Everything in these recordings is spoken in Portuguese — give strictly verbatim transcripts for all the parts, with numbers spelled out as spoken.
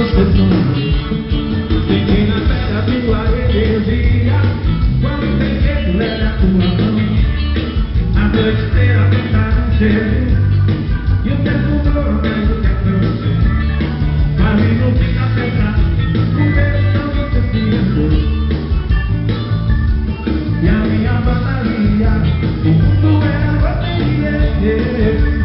você sonha. Senti na pele a tua energia. Quando peguei tu era a tua mão. A noite inteira pintada no cheiro. E o tempo todo mais o tempo eu sei. Mas não fica pesado. O verão você se entrou. E a minha batalha, o mundo era você e eu.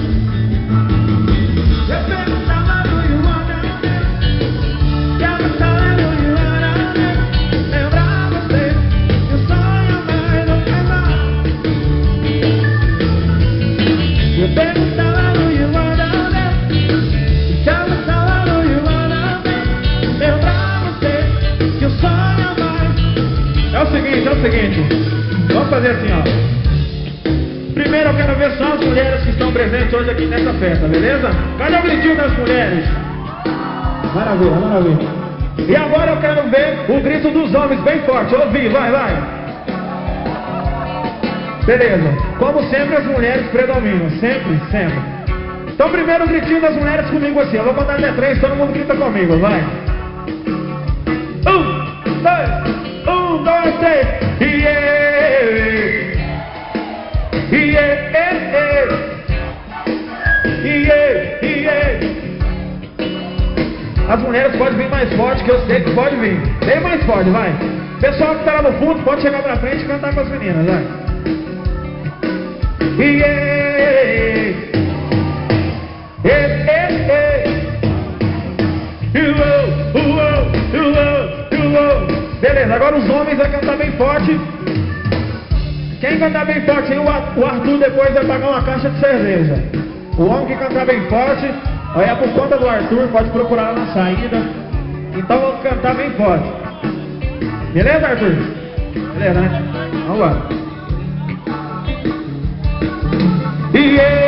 Eu perguntava do you wanna me, e ela falava do you wanna me. Lembrar você, que o sonho mais não quer mais. Eu perguntava do you wanna me, e ela falava do you wanna me. Lembrar você, que o sonho mais. É o seguinte, é o seguinte. Vamos fazer assim, ó. Primeiro eu quero ver só as mulheres que estão presentes hoje aqui nessa festa, beleza? Cadê o gritinho das mulheres? Maravilha, maravilha. E agora eu quero ver o grito dos homens bem forte. Ouvi, vai, vai. Beleza. Como sempre as mulheres predominam. Sempre, sempre. Então primeiro o gritinho das mulheres comigo assim. Eu vou contar até três, todo mundo grita comigo, vai. Um, dois, um, dois, três. Yeah! Yeah, yeah, yeah, yeah. As mulheres podem vir mais forte, que eu sei que pode vir. Bem mais forte, vai. Pessoal que tá lá no fundo pode chegar pra frente e cantar com as meninas, vai. Yeah, yeah, yeah. Uou, uou, uou, uou. Beleza, agora os homens vão cantar bem forte. Quem cantar bem forte aí, o Arthur depois vai pagar uma caixa de cerveja. O homem que cantar bem forte, aí é por conta do Arthur, pode procurar lá na saída. Então vamos cantar bem forte. Beleza, Arthur? Beleza, né? Vamos lá. Yeah.